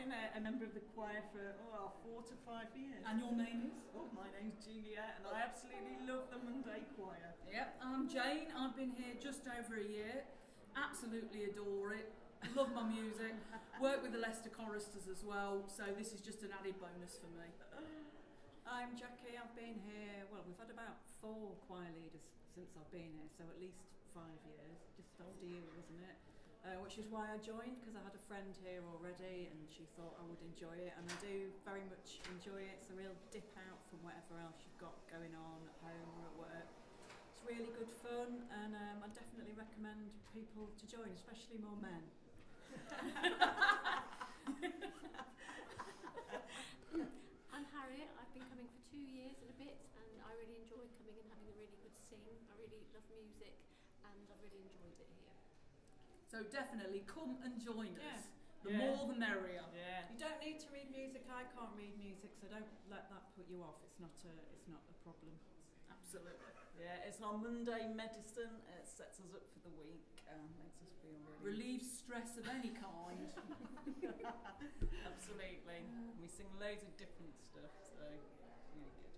been a member of the choir for 4 to 5 years. And your name is? Oh, my name's Juliet, and I absolutely love the Monday choir. Yep, I'm Jane. I've been here just over a year. Absolutely adore it. Love my music. Work with the Leicester choristers as well, so this is just an added bonus for me. I'm Jackie. I've been here, well, we've had about 4 choir leaders since I've been here, so at least 5 years, just after you, wasn't it? Which is why I joined, because I had a friend here already and she thought I would enjoy it, and I do very much enjoy it. It's a real dip out from whatever else you've got going on at home or at work. It's really good fun, and I definitely recommend people to join, especially more men. I'm Harriet. I've been coming for 2 years and a bit, and I really enjoy coming and having a really good sing. I really love music, and I've really enjoyed it here. So definitely come and join us. The Yeah. more the merrier. Yeah. You don't need to read music. I can't read music, so don't let that put you off. It's not a problem. Absolutely. Yeah, it's our Monday medicine. It sets us up for the week and makes us feel really... Relieves stress of any kind. Absolutely. We sing loads of different stuff, so really good.